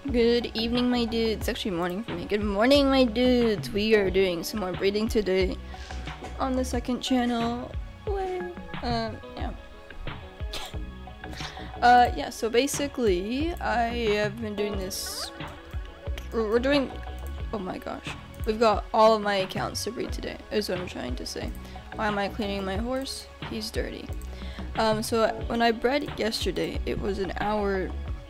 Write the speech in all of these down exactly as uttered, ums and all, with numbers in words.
Good evening, my dudes. It's actually morning for me. Good morning, my dudes. We are doing some more breathing today on the second channel. Way. Um, yeah. uh, yeah, so basically, I have been doing this. We're doing. Oh my gosh. We've got all of my accounts to breed today, is what I'm trying to say. Why am I cleaning my horse? He's dirty. Um, so when I bred yesterday, it was an hour.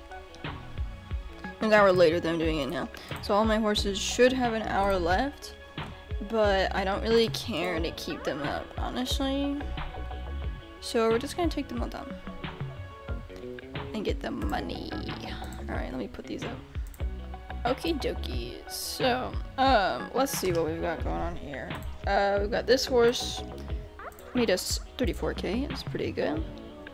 An hour later than I'm doing it now. So all my horses should have an hour left, but I don't really care to keep them up, honestly. So we're just gonna take them all down and get the money. Alright, let me put these up. Okie dokie. So, um, let's see what we've got going on here. Uh, we've got this horse made us thirty-four K. It's pretty good.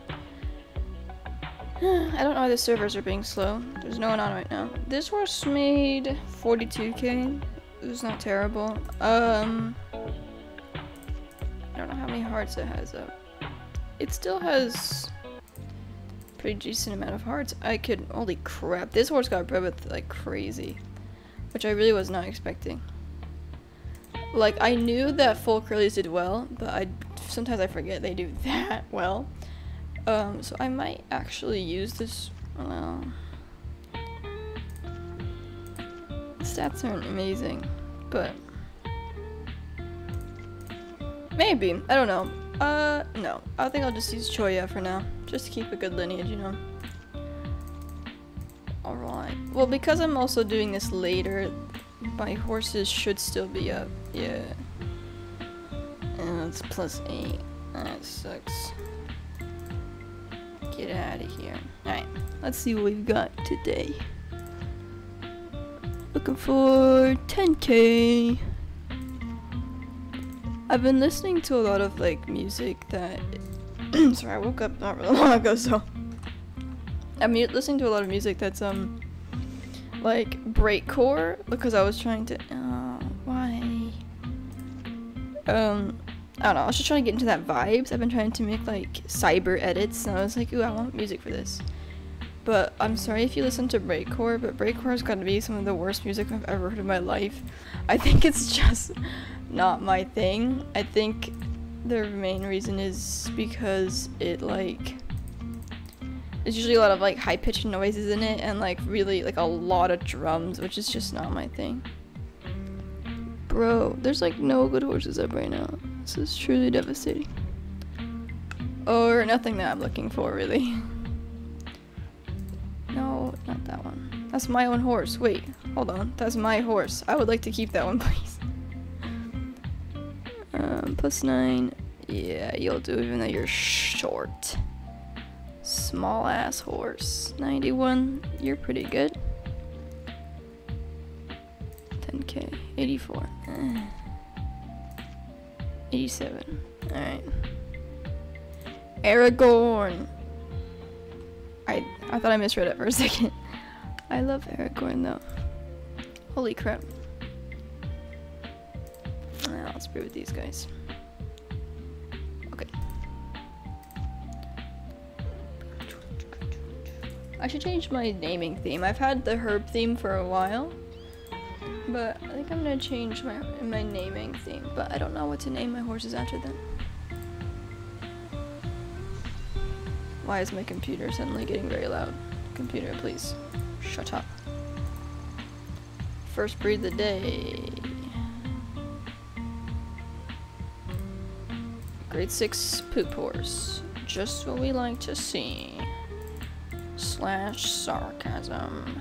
I don't know why the servers are being slow. There's no one on right now. This horse made forty-two K. It was not terrible. Um, I don't know how many hearts it has up. It still has a pretty decent amount of hearts. I could, holy crap. This horse got bred with like crazy, which I really was not expecting. Like, I knew that full curlies did well, but I sometimes I forget they do that well. Um, so I might actually use this. Well, the stats aren't amazing, but maybe. I don't know. Uh, no. I think I'll just use Choya for now, just to keep a good lineage, you know. Alright. Well, because I'm also doing this later, my horses should still be up. Yeah. And it's plus eight. That sucks. Get out of here. Alright, let's see what we've got today. Looking for ten K. I've been listening to a lot of like music that sorry, I woke up not really long ago, so I'm listening to a lot of music that's um like breakcore, because I was trying to oh, why um I don't know, I was just trying to get into that vibes. I've been trying to make like cyber edits, and I was like, ooh, I want music for this. But I'm sorry if you listen to breakcore, but breakcore has got to be some of the worst music I've ever heard in my life. I think it's just not my thing. I think the main reason is because it like there's usually a lot of like high pitched noises in it, and like really like a lot of drums, which is just not my thing. Bro, there's like no good horses up right now. This is truly devastating. Or nothing that I'm looking for, really. No, not that one. That's my own horse. Wait, hold on. That's my horse. I would like to keep that one, please. Um, plus nine. Yeah, you'll do even though you're short. Small ass horse. ninety-one. You're pretty good. ten K. eighty-four. Eh. eighty-seven. Alright. Aragorn. I I thought I misread it for a second. I love Aragorn though. Holy crap. Now let's breed with these guys. Okay. I should change my naming theme. I've had the herb theme for a while, but I think I'm gonna change my my naming theme, but I don't know what to name my horses after that. Why is my computer suddenly getting very loud? Computer, please, shut up. First breed of the day. Grade six poop horse. Just what we like to see. Slash sarcasm.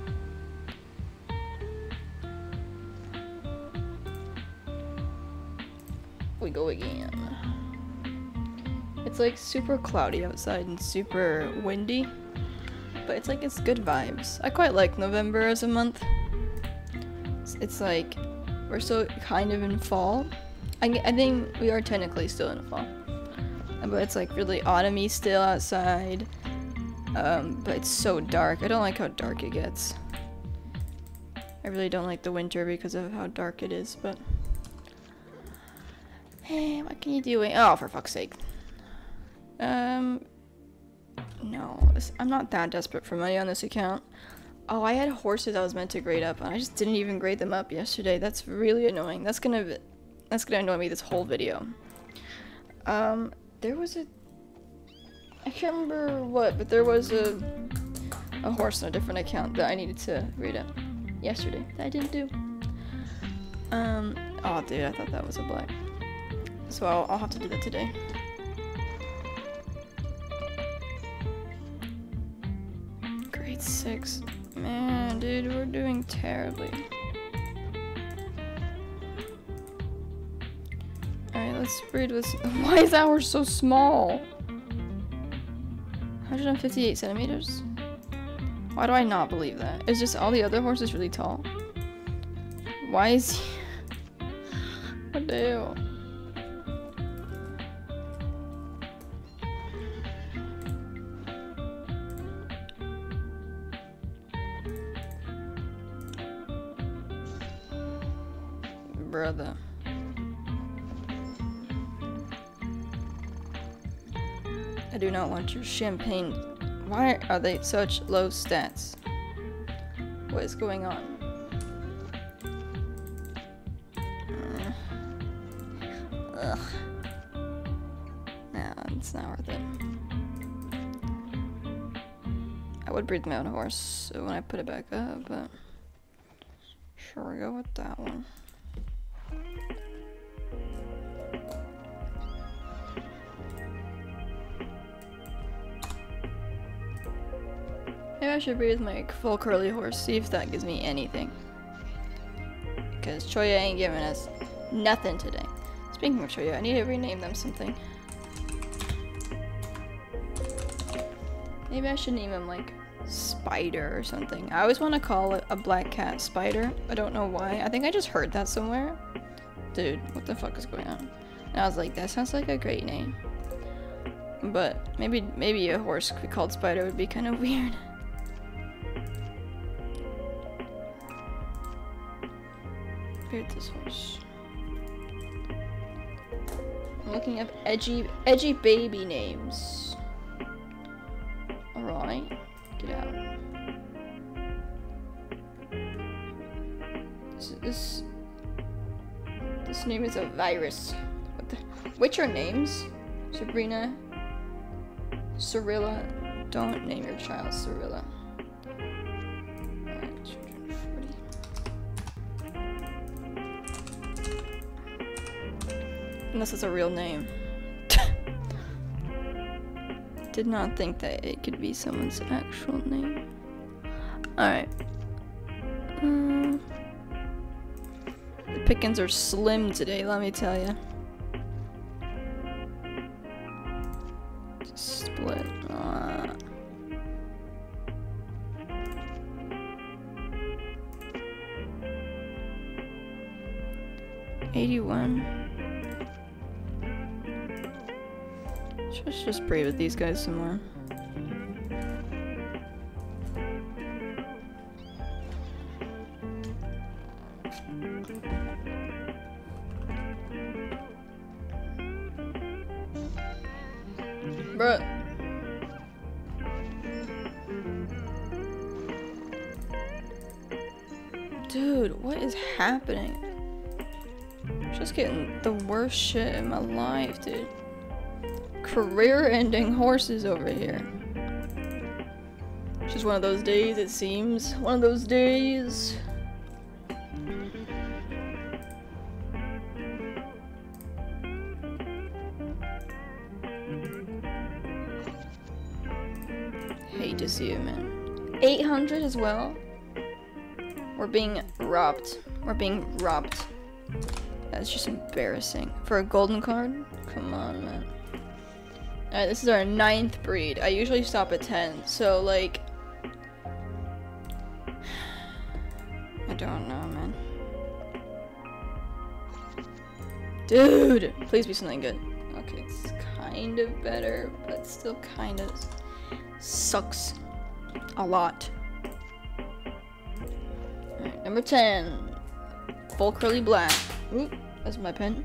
We go again. It's like super cloudy outside and super windy, but it's like it's good vibes. I quite like November as a month. It's, it's like we're still kind of in fall. I, I think we are technically still in fall, but it's like really autumny still outside. Um, but it's so dark. I don't like how dark it gets. I really don't like the winter because of how dark it is, but hey, what can you do? Oh, for fuck's sake. Um, no, this, I'm not that desperate for money on this account. Oh, I had horses I was meant to grade up, and I just didn't even grade them up yesterday. That's really annoying. That's gonna, that's gonna annoy me this whole video. Um, there was a, I can't remember what, but there was a, a horse on a different account that I needed to grade up yesterday that I didn't do. Um, oh dude, I thought that was a black. So I'll, I'll have to do that today. Grade six. Man, dude, we're doing terribly. Alright, let's breed with... Why is ours so small? one hundred fifty-eight centimeters? Why do I not believe that? Is just all the other horses really tall? Why is he... What the hell? Brother. I do not want your champagne. Why are they such low stats? What is going on? Uh, ugh. Nah, it's not worth it. I would breed my own horse when I put it back up, but sure, we'll go with that one. Maybe I should breed with my full curly horse, see if that gives me anything. Because Choya ain't giving us nothing today. Speaking of Choya, I need to rename them something. Maybe I should name him like Spider or something. I always want to call it a black cat Spider. I don't know why. I think I just heard that somewhere. Dude, what the fuck is going on? And I was like, that sounds like a great name. But maybe maybe a horse called Spider would be kind of weird. Here's this horse. I'm looking up edgy edgy baby names. Alright. Get out. This, this this name is a virus. What the, which are names? Sabrina, Cirilla. Don't name your child Cirilla. Alright, two hundred forty. Unless it's a real name. Did not think that it could be someone's actual name. Alright. Um, the pickings are slim today, let me tell you. Split. Uh, eighty-one. Let's just breed with these guys some more. Bruh. Dude, what is happening? Just getting the worst shit in my life, dude. Career-ending horses over here. It's just one of those days, it seems. One of those days. Hate to see it, man. eight hundred as well? We're being robbed. We're being robbed. That's just embarrassing. For a golden card? Come on, man. Alright, this is our ninth breed. I usually stop at ten, so like... I don't know, man. Dude! Please be something good. Okay, it's kind of better, but still kind of sucks a lot. Alright, number ten. Full curly black. Oop, that's my pen.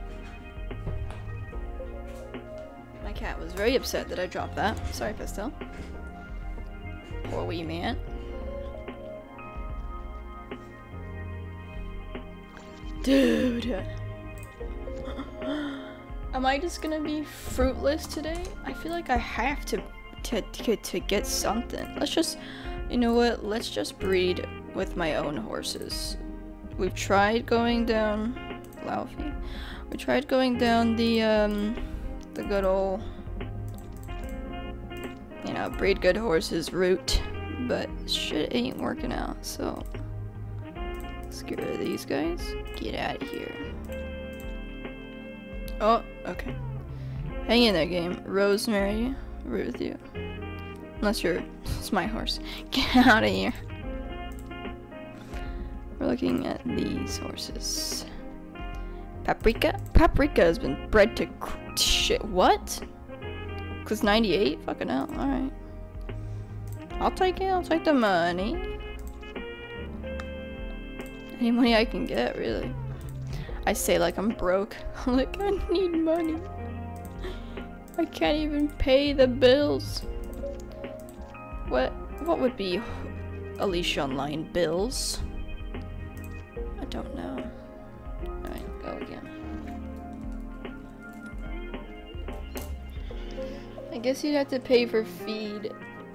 My cat was very upset that I dropped that. Sorry, Pastel. Poor wee man. Dude. Am I just gonna be fruitless today? I feel like I have to to, to, to get something. Let's just, you know what? Let's just breed with my own horses. We've tried going down Laufey. We tried going down the um the good old, you know, breed good horses route, but shit ain't working out. So let's get rid of these guys. Get out of here. Oh, okay. Hang in there, game. Rosemary, root with you. Unless you're, it's my horse. Get out of here. We're looking at these horses. Paprika? Paprika has been bred to shit. What? Cause ninety-eight? Fucking hell. Alright. I'll take it. I'll take the money. Any money I can get, really. I say like I'm broke. Like, I need money. I can't even pay the bills. What what would be Alicia Online bills? I don't know. Alright, go again. I guess you'd have to pay for feed.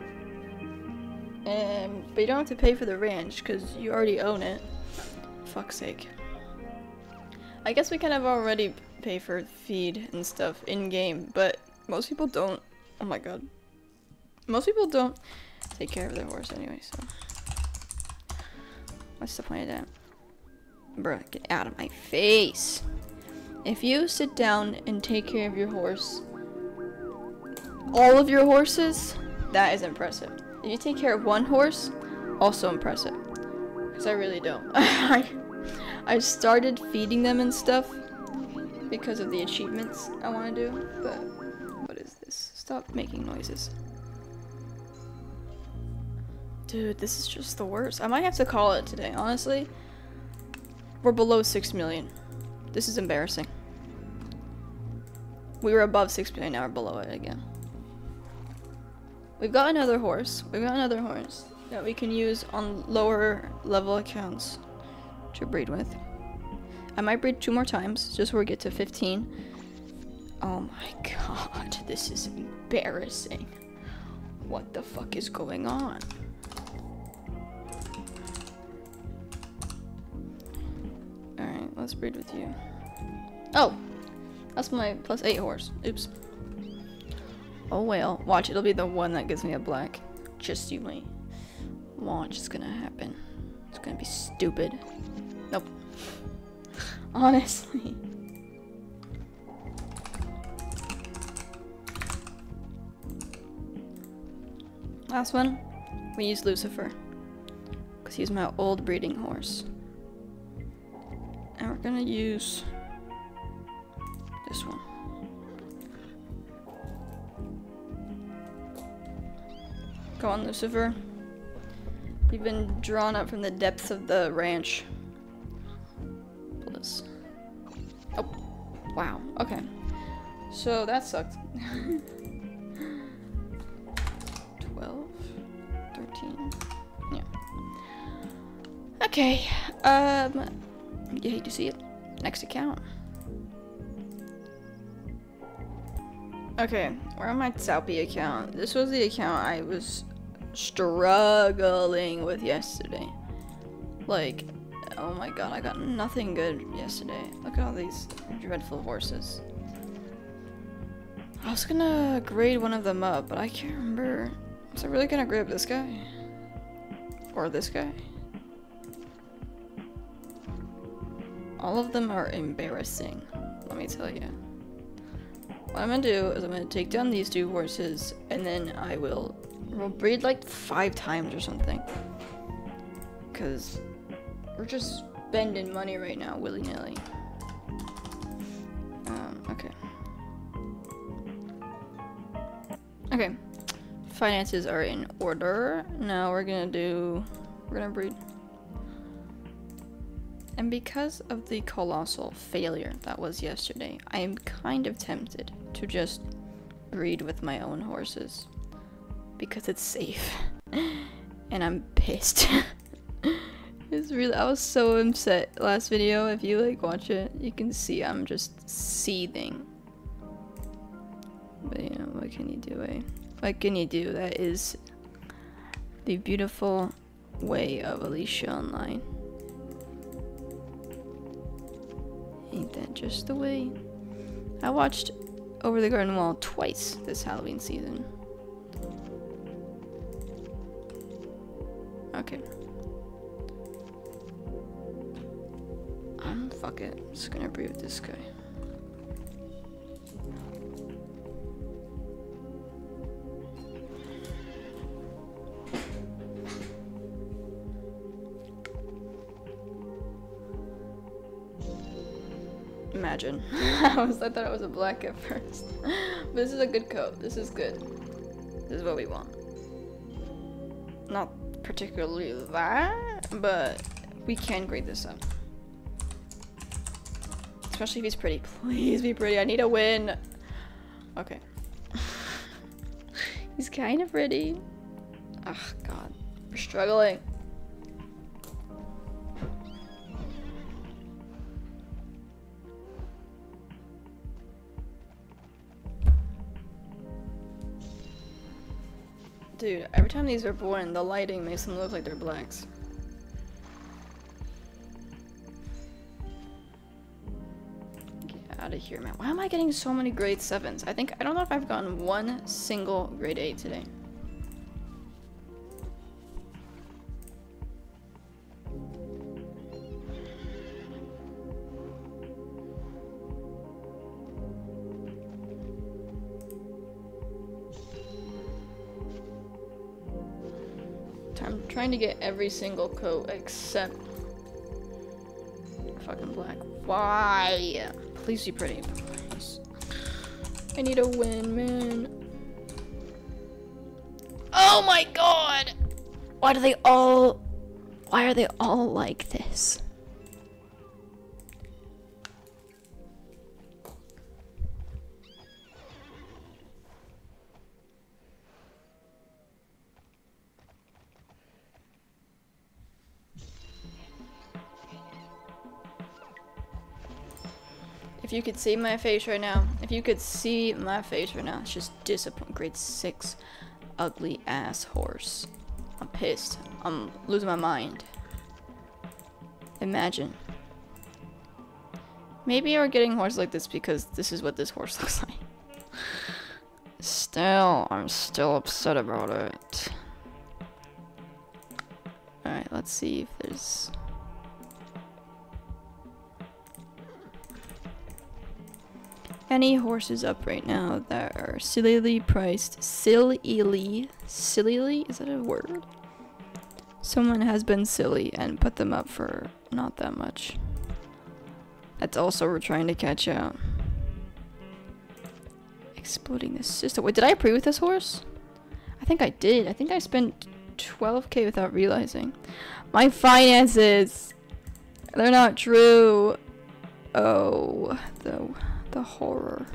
Um, but you don't have to pay for the ranch because you already own it. Fuck's sake. I guess we kind of already pay for feed and stuff in game, but most people don't. Oh my god. Most people don't take care of their horse anyway, so. What's the point of that? Bruh, get out of my face. If you sit down and take care of your horse, all of your horses, that is impressive. If you take care of one horse, also impressive. Because I really don't. I I started feeding them and stuff because of the achievements I want to do, but what is this? Stop making noises. Dude, this is just the worst. I might have to call it today, honestly. We're below six million. This is embarrassing. We were above six million, now we're below it again. We've got another horse. We've got another horse that we can use on lower level accounts to breed with. I might breed two more times just so we get to fifteen. Oh my god, this is embarrassing. What the fuck is going on? Alright, let's breed with you. Oh! That's my plus eight horse. Oops. Oh well. Watch, it'll be the one that gives me a black. Just you wait. Watch, it's gonna happen. It's gonna be stupid. Nope. Honestly. Last one, we use Lucifer. Because he's my old breeding horse. And we're gonna use this one. Go on, Lucifer. You've been drawn up from the depths of the ranch. Pull this. Oh, wow. Okay. So that sucked. twelve, thirteen. Yeah. Okay. Um, you hate to see it. Next account. Okay, we're on my Taupi account. This was the account I was struggling with yesterday. Like, oh my god, I got nothing good yesterday. Look at all these dreadful horses. I was gonna grade one of them up, but I can't remember. Was I really gonna grade up this guy? Or this guy? All of them are embarrassing, let me tell you. What I'm gonna do is I'm gonna take down these two horses, and then I will, will breed like five times or something. Because we're just spending money right now, willy-nilly. Um, okay. Okay. Finances are in order. Now we're gonna do, we're gonna breed. And because of the colossal failure that was yesterday, I am kind of tempted to just breed with my own horses. Because it's safe. And I'm pissed. It's really, I was so upset last video. If you like watch it, you can see I'm just seething. But you know, what can you do, eh? What can you do? That is the beautiful way of Alicia Online. Ain't that just the way? I watched Over the Garden Wall twice this Halloween season. Okay. Um, fuck it. I'm just gonna breathe with this guy. Imagine. I was I thought it was a black at first. But this is a good coat. This is good. This is what we want. Not particularly that, but we can grade this up. Especially if he's pretty. Please be pretty. I need a win. Okay. He's kind of pretty. Oh god. We're struggling. Dude, every time these are born, the lighting makes them look like they're blacks. Get out of here, man. Why am I getting so many grade sevens? I think, I don't know if I've gotten one single grade eight today. I'm trying to get every single coat except fucking black. Why? Please be pretty. Please. I need a win, man. Oh my god! Why do they all... Why are they all like this? If you could see my face right now, if you could see my face right now, it's just disappointing. Grade six, ugly ass horse. I'm pissed. I'm losing my mind. Imagine. Maybe we're getting horses like this because this is what this horse looks like. Still, I'm still upset about it. Alright, let's see if there's... any horses up right now that are sillily priced. Sillily? Sillily? Is that a word? Someone has been silly and put them up for not that much. That's also we're trying to catch out. Exploding the system. Wait, did I pre with this horse? I think I did. I think I spent twelve K without realizing. My finances! They're not true. Oh, the... the horror.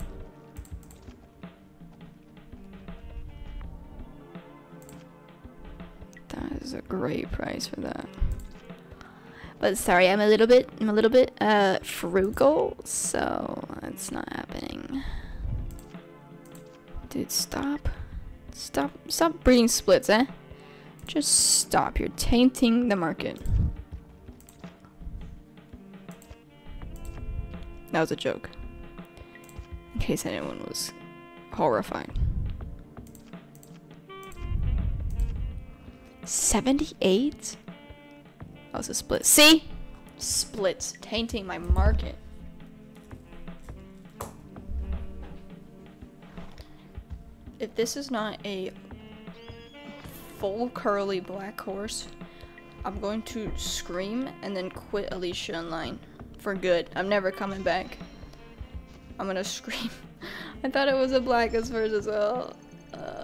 That is a great price for that. But sorry, I'm a little bit, I'm a little bit uh, frugal, so it's not happening. Dude, stop. Stop, stop breeding splits, eh? Just stop. You're tainting the market. That was a joke. In case anyone was horrified. seventy-eight? That was a split. See? Splits. Tainting my market. If this is not a full curly black horse, I'm going to scream and then quit Alicia Online. For good. I'm never coming back. I'm gonna scream. I thought it was a black as first as well. Uh.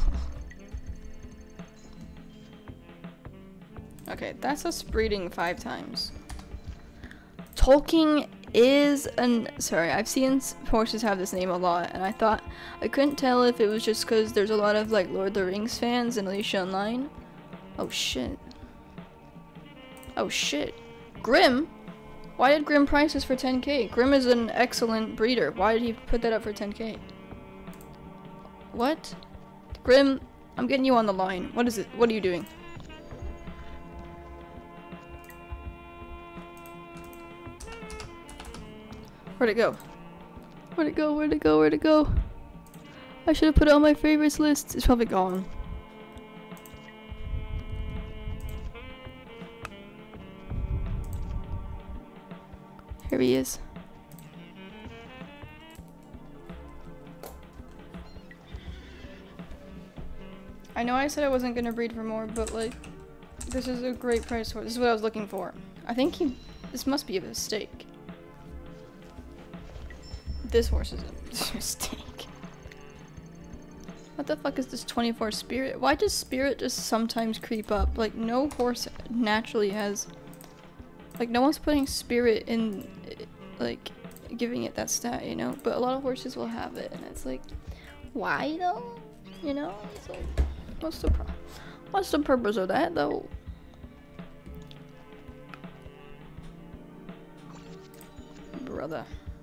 Okay, that's us breeding five times. Tolkien is an... Sorry, I've seen horses have this name a lot, and I thought... I couldn't tell if it was just because there's a lot of, like, Lord of the Rings fans in Alicia Online. Oh, shit. Oh shit. Grim? Why did Grim price this for ten K? Grim is an excellent breeder. Why did he put that up for ten K? What? Grim, I'm getting you on the line. What is it? What are you doing? Where'd it go? Where'd it go? Where'd it go? Where'd it go? I should have put it on my favorites list. It's probably gone. Here he is. I know I said I wasn't gonna breed for more, but like, this is a great price for it. This is what I was looking for. I think he, this must be a mistake. This horse is a mistake. What the fuck is this twenty-four Spirit? Why does Spirit just sometimes creep up? Like, no horse naturally has... Like, no one's putting Spirit in, like, giving it that stat, you know? But a lot of horses will have it, and it's like, why though? You know? It's like, what's the pro- what's the purpose of that though? Brother.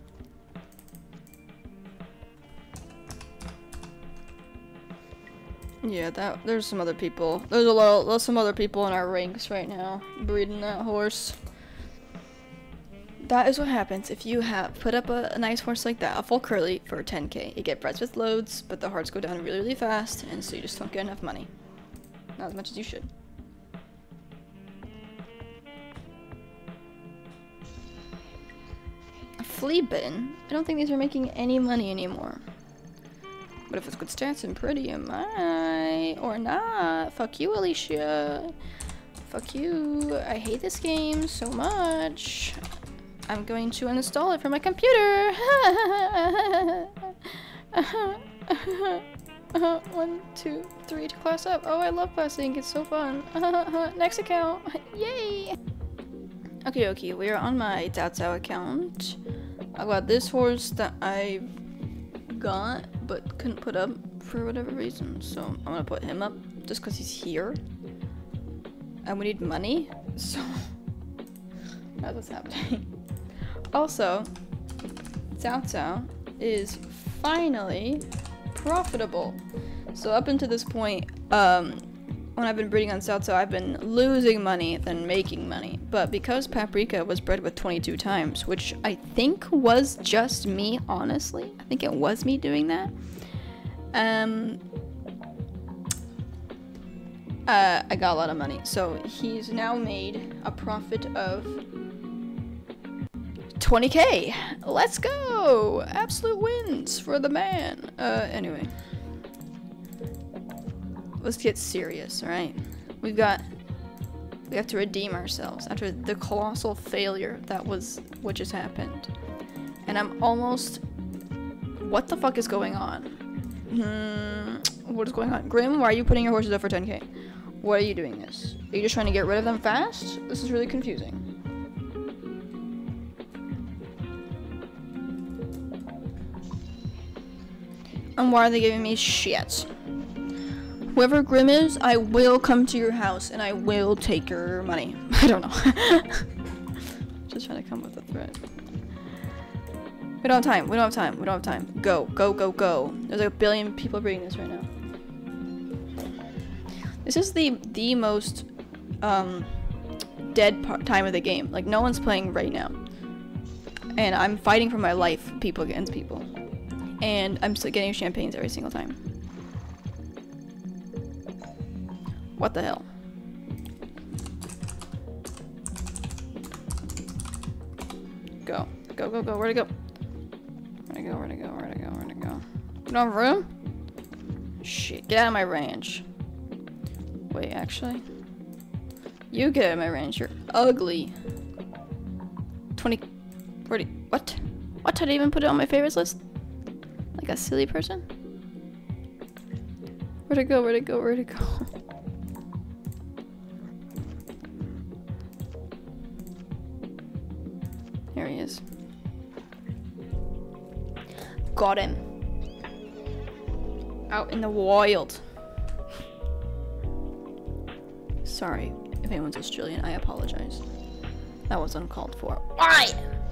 Yeah, that there's some other people. There's a lot, there's some other people in our ranks right now breeding that horse. That is what happens if you have put up a, a nice horse like that, a full curly for ten K. You get breds with loads, but the hearts go down really, really fast, and so you just don't get enough money. Not as much as you should. A flea bin? I don't think these are making any money anymore. But if it's good stats and pretty, it might. Or not. Fuck you, Alicia. Fuck you. I hate this game so much. I'm going to uninstall it from my computer. One, two, three to class up. Oh, I love classing. It's so fun. Next account. Yay. Okay, okay. We are on my Cao Cao account. I got this horse that I got but couldn't put up for whatever reason, so I'm gonna put him up just because he's here and we need money, so that's what's happening. Also, Cao Cao is finally profitable. So up until this point, um when I've been breeding on Cao Cao, I've been losing money than making money. But because Paprika was bred with twenty-two times, which I think was just me, honestly. I think it was me doing that. Um, uh, I got a lot of money. So he's now made a profit of twenty K. Let's go! Absolute wins for the man. Uh, anyway. Let's get serious, alright? We've got... We have to redeem ourselves after the colossal failure that was... what just happened. And I'm almost... What the fuck is going on? Hmm... What is going on? Grim, why are you putting your horses up for ten K? Why are you doing this? Are you just trying to get rid of them fast? This is really confusing. And why are they giving me shit? Whoever Grim is, I will come to your house and I will take your money. I don't know. Just trying to come up with a threat. We don't have time. We don't have time. We don't have time. Go. Go, go, go. There's like a billion people reading this right now. This is the the most um, dead part time of the game. Like, no one's playing right now. And I'm fighting for my life, people against people. And I'm still getting champagnes every single time. What the hell? Go. Go, go, go. Where'd it go? Where'd it go? Where'd it go? Where'd it go? Where'd it go? You don't have room? Shit. Get out of my range. Wait, actually. You get out of my range. You're ugly. twenty... Where'd it... What? What? Did I even put it on my favorites list? Like a silly person? Where'd it go? Where'd it go? Where'd it go? Here he is. Got him. Out in the wild. Sorry. If anyone's Australian, I apologize. That was uncalled for. Why?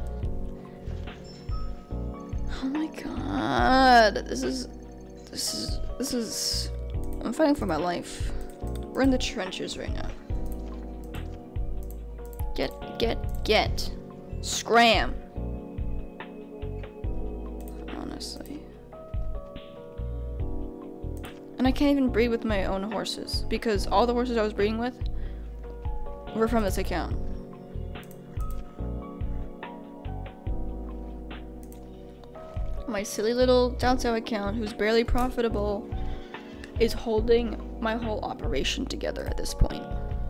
Oh my god. This is... This is... This is... I'm fighting for my life. We're in the trenches right now. Get, get, get. Scram. Honestly. And I can't even breed with my own horses, because all the horses I was breeding with were from this account. My silly little Cao Cao account, who's barely profitable, is holding my whole operation together at this point.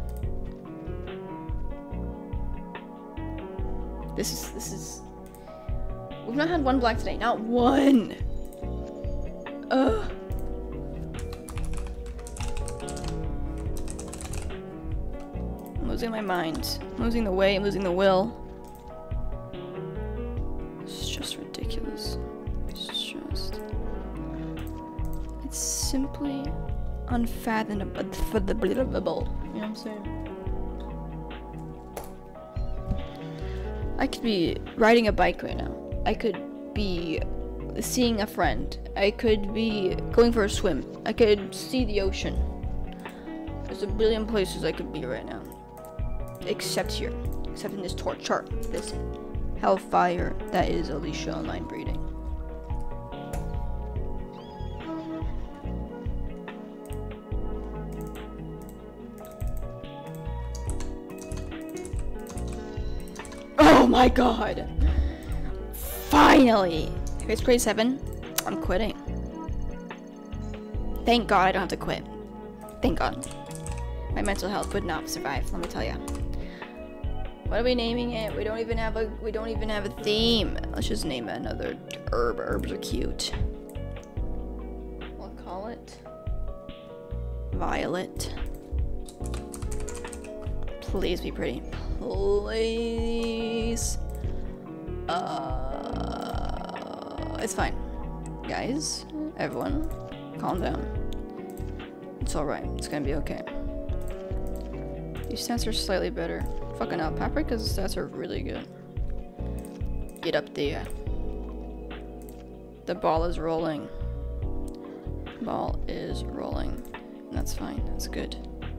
This is, this is... We've not had one black today, not one! Ugh. I'm losing my mind. I'm losing the way, I'm losing the will. It's just ridiculous. It's just... It's simply unfathomable. You know what I'm saying? I could be riding a bike right now. I could be seeing a friend. I could be going for a swim. I could see the ocean. There's a billion places I could be right now. Except here. Except in this torture. This hellfire that is Alicia Online Breeding. Oh my god! Finally! It's grade seven. I'm quitting. Thank god I don't have to quit. Thank god. My mental health would not survive, let me tell you. What are we naming it? We don't even have a we don't even have a theme. Let's just name it another herb. Herbs are cute. We'll call it Violet. Please be pretty. Please. Uh, it's fine. Guys, everyone, calm down. It's alright. It's gonna be okay. These stats are slightly better. Fucking hell, Paprika's stats are really good. Get up there. The ball is rolling. Ball is rolling. And that's fine. That's good.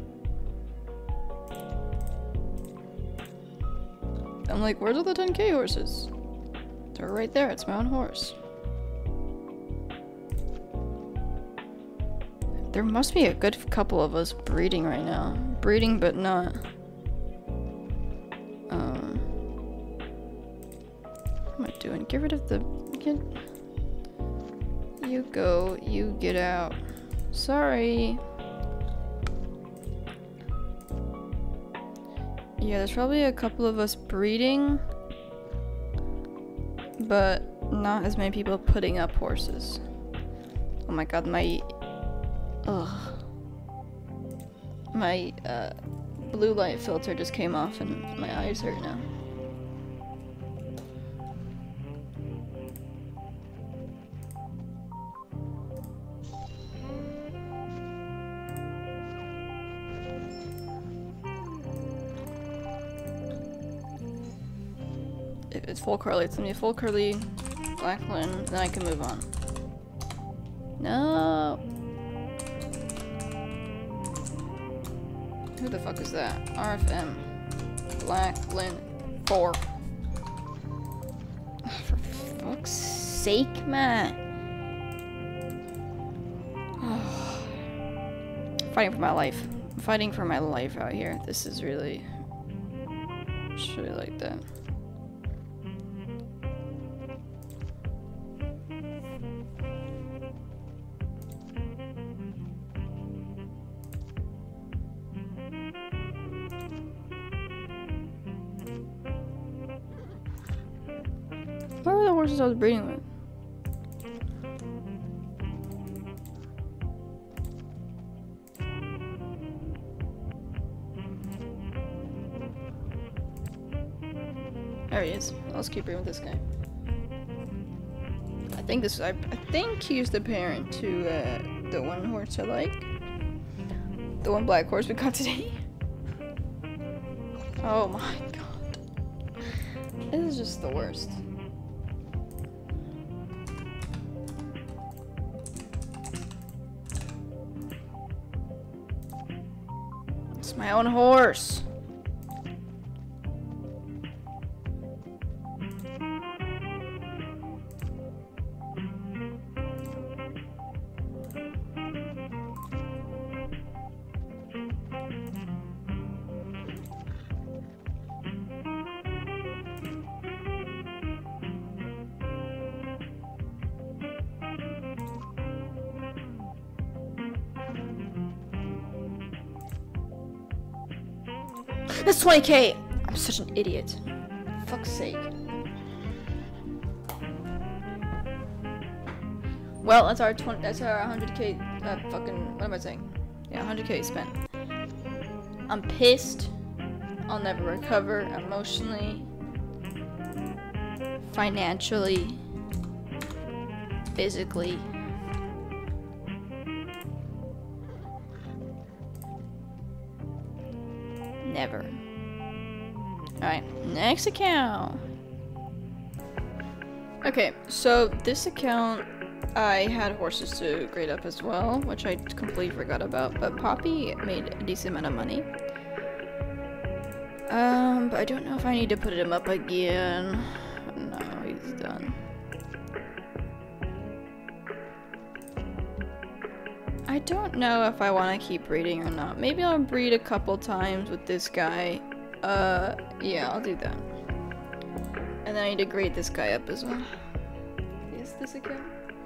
I'm like, where's all the ten K horses? They're right there. It's my own horse. There must be a good couple of us breeding right now. Breeding, but not. Um. What am I doing? Get rid of the. Get. You go. You get out. Sorry. Yeah, there's probably a couple of us breeding, but not as many people putting up horses. Oh my god, my ugh, my uh, blue light filter just came off and my eyes hurt now. If it's full curly, it's gonna be full curly, black lin, then I can move on. No. Who the fuck is that? R F M. Black lin four. For fuck's sake, man. Fighting for my life. I'm fighting for my life out here. This is really, it's really like that. Where were the horses I was breeding with? There he is. Let's keep breeding with this guy. I think this. I, I think he's the parent to uh, the one horse I like. The one black horse we got today. Oh my god. This is just the worst. It's my own horse. That's twenty K! I'm such an idiot. For fuck's sake. Well, that's our twenty. That's our one hundred K. Uh, fucking. What am I saying? Yeah, one hundred K spent. I'm pissed. I'll never recover emotionally, financially, physically. Never. Alright, next account. Okay, so this account, I had horses to grade up as well, which I completely forgot about, but Poppy made a decent amount of money. Um, but I don't know if I need to put him up again. No, he's done. I don't know if I want to keep breeding or not. Maybe I'll breed a couple times with this guy. Uh, yeah, I'll do that. And then I need to grade this guy up as well. Is this account?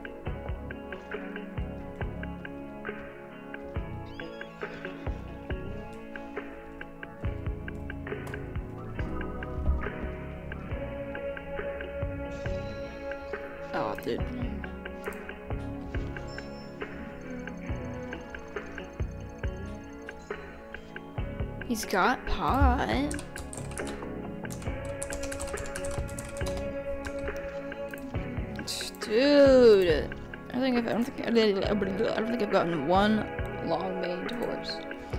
Oh, dude. He's got pot. Dude, I think I've, I don't think I don't think I've gotten one long-maned horse.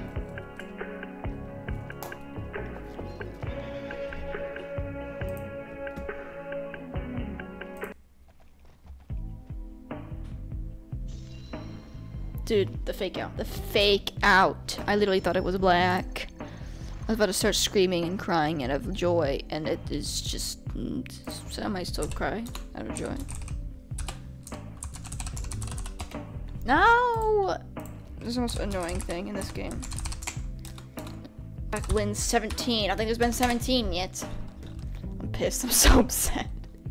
Dude, the fake out. The fake out. I literally thought it was black. I was about to start screaming and crying out of joy, and it is just... So I might still cry out of joy. No! This is the most annoying thing in this game. Back wins seventeen. I don't think there's been seventeen yet. I'm pissed. I'm so upset.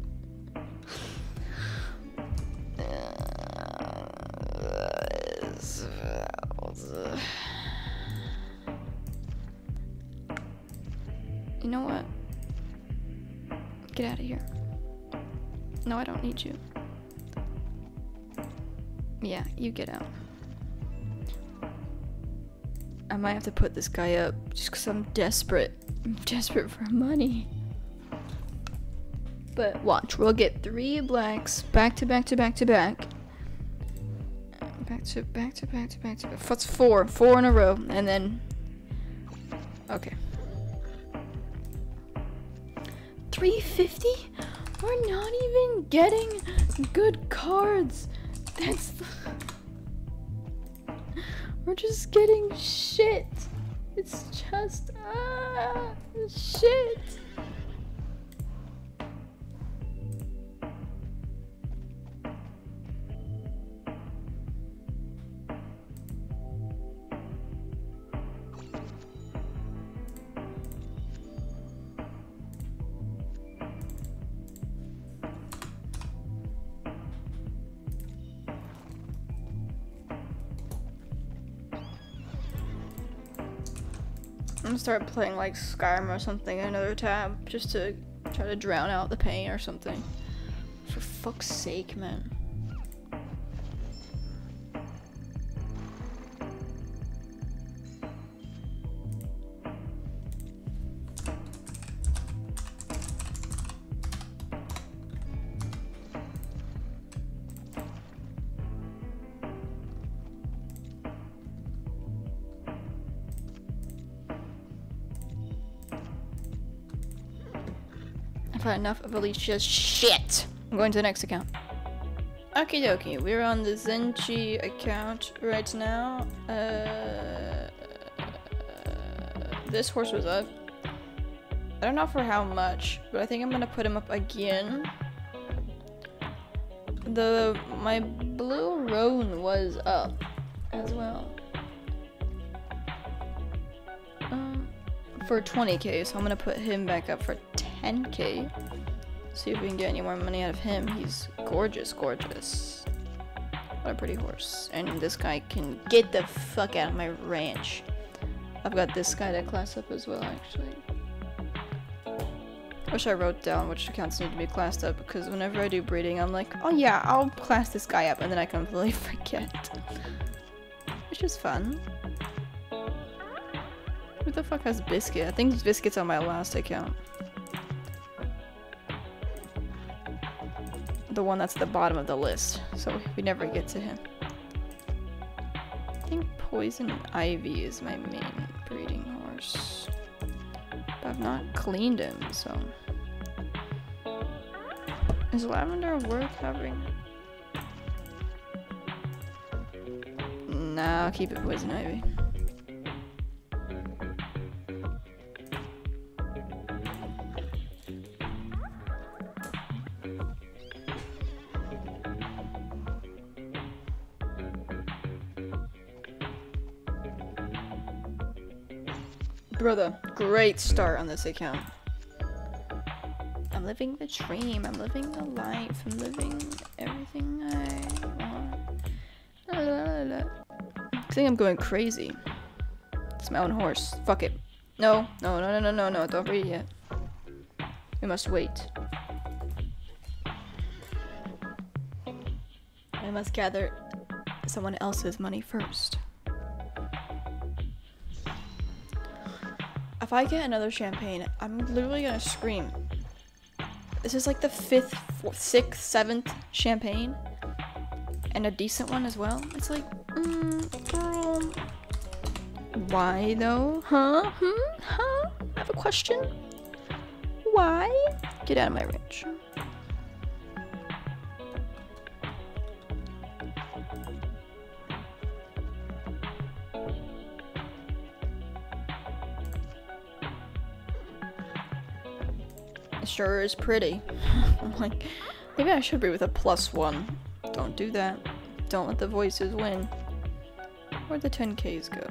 You know what? Get out of here. No, I don't need you. Yeah, you get out. I might have to put this guy up just because I'm desperate. I'm desperate for money. But watch, we'll get three blacks back to back to back to back. Back to back to back to back to back. That's four. Four in a row. And then... Okay. three fifty? We're not even getting good cards. That's the... We're just getting shit. It's just ah shit. I'm gonna start playing like Skyrim or something in another tab just to try to drown out the pain or something. For fuck's sake, man. had enough of Alicia's shit. I'm going to the next account. Okie dokie, we're on the Zenji account right now. Uh, this horse was up. I don't know for how much, but I think I'm gonna put him up again. The my blue roan was up as well. Um, for twenty K, so I'm gonna put him back up for ten K. See if we can get any more money out of him. He's gorgeous, gorgeous. What a pretty horse. And this guy can get the fuck out of my ranch. I've got this guy to class up as well, actually. Wish I wrote down which accounts need to be classed up, because whenever I do breeding, I'm like, oh yeah, I'll class this guy up, and then I completely forget. Which is fun. Who the fuck has Biscuit? I think Biscuit's on my last account. The one that's at the bottom of the list, so we never get to him. I think Poison Ivy is my main breeding horse. But I've not cleaned him, so... Is Lavender worth having? Nah, I'll keep it Poison Ivy. Brother, great start on this account. I'm living the dream, I'm living the life, I'm living everything I want. La, la, la, la. I think I'm going crazy. It's my own horse. Fuck it. No, no, no, no, no, no, no, don't breed yet. We must wait. I must gather someone else's money first. If I get another champagne, I'm literally gonna scream. This is like the fifth, fourth, sixth, seventh champagne. And a decent one as well. It's like, mm, girl. Why though? Huh? Hmm? Huh? I have a question. Why? Get out of my range. Sure is pretty. I'm like, maybe I should breed with a plus one. Don't do that. Don't let the voices win. Where'd the ten Ks go?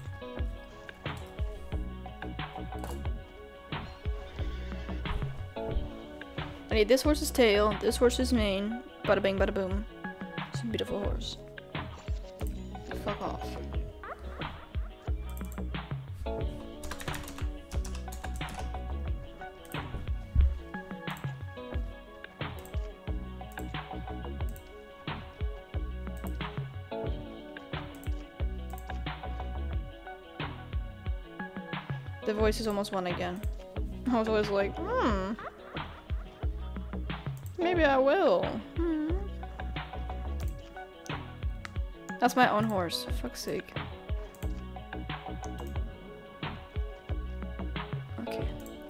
I need this horse's tail, this horse's mane. Bada bing, bada boom. It's a beautiful horse. Fuck off. The voice is almost won again. I was always like, hmm. Maybe I will. Hmm. That's my own horse, for fuck's sake. Okay.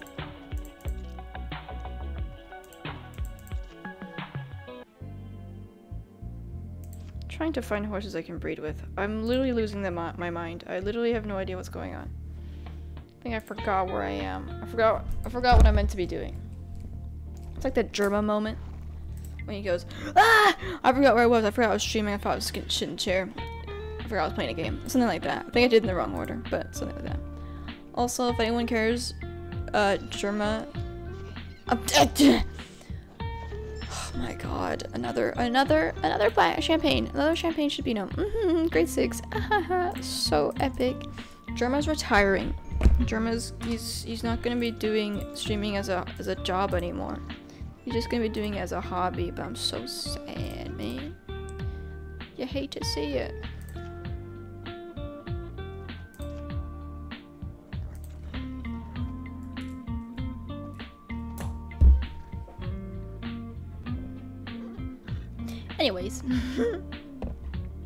Trying to find horses I can breed with. I'm literally losing the mi my mind. I literally have no idea what's going on. I think I forgot where I am. I forgot I forgot what I'm meant to be doing. It's like the Germa moment. When he goes, ah! I forgot where I was. I forgot I was streaming. I thought I was getting shit in the chair. I forgot I was playing a game. Something like that. I think I did in the wrong order, but something like that. Also, if anyone cares, uh, Germa... Oh my god. Another, another, another black champagne. Another champagne should be known. Mm-hmm, grade six. So epic. Germa's retiring. Germa's, he's, he's not gonna be doing streaming as a, as a job anymore. He's just gonna be doing it as a hobby, but I'm so sad, man. You hate to see it. Anyways.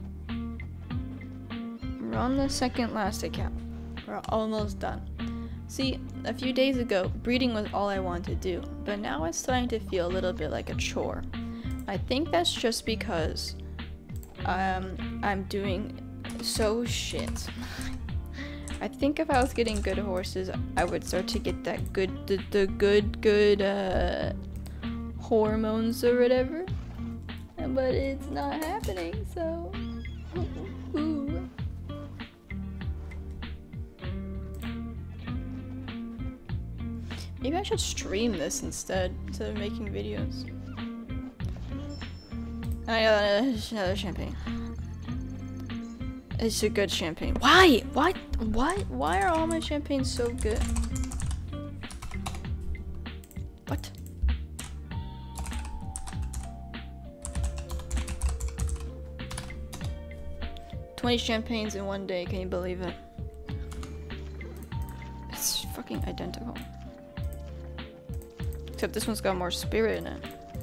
We're on the second last account. We're almost done. See, a few days ago, breeding was all I wanted to do, but now it's starting to feel a little bit like a chore. I think that's just because um, I'm doing so shit. I think if I was getting good horses, I would start to get that good, the, the good, good, uh, hormones or whatever. But it's not happening, so... Ooh. Maybe I should stream this instead, instead of making videos. I got another champagne. It's a good champagne. Why? Why? Why? Why are all my champagnes so good? What? twenty champagnes in one day, can you believe it? It's fucking identical. Except this one's got more spirit in it.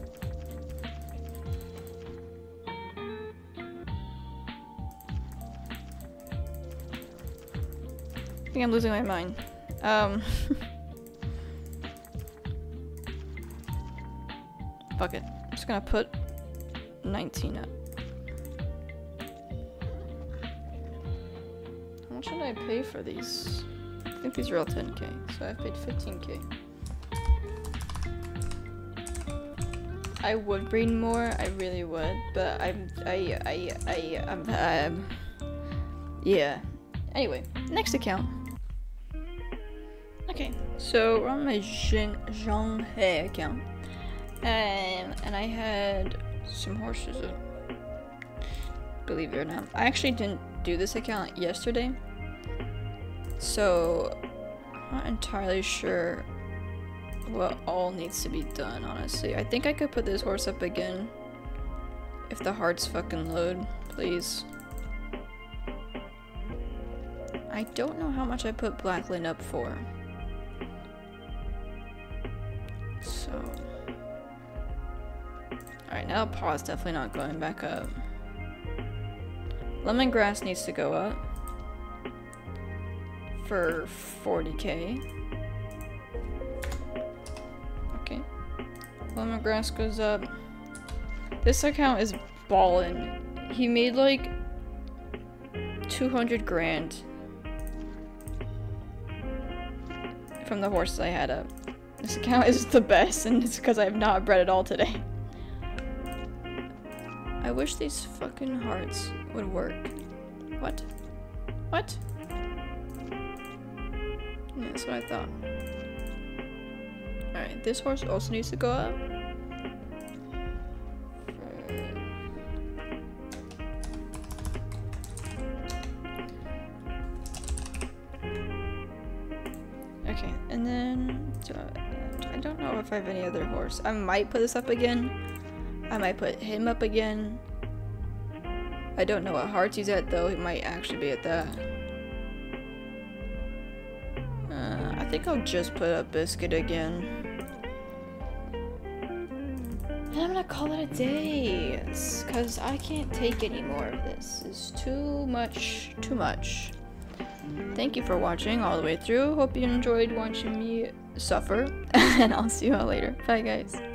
I think I'm losing my mind. Um. Fuck it. I'm just gonna put nineteen up. How much should I pay for these? I think these are all ten K, so I paid fifteen K. I would breed more, I really would, but I'm, I, I, I, I'm, um, yeah. Anyway, next account. Okay, so we're on my Zhonghe account, and, and I had some horses, uh, believe it or not. I actually didn't do this account yesterday, so I'm not entirely sure what all needs to be done, honestly. I think I could put this horse up again if the hearts fucking load, please. I don't know how much I put Blacklin up for. So... Alright, now Paw's definitely not going back up. Lemongrass needs to go up for forty K. Okay. Lemongrass goes up. This account is ballin'. He made like two hundred grand from the horses I had up. This account is the best, and it's because I have not bred at all today. I wish these fucking hearts would work. What? What? Yeah, that's what I thought. Alright, this horse also needs to go up. Okay, and then uh, I don't know if I have any other horse. I might put this up again. I might put him up again. I don't know what hearts he's at though. He might actually be at that. Uh, I think I'll just put up Biscuit again. And I'm gonna call it a day. It's cause I can't take any more of this. It's too much, too much. Thank you for watching all the way through. Hope you enjoyed watching me suffer. And I'll see you all later. Bye guys.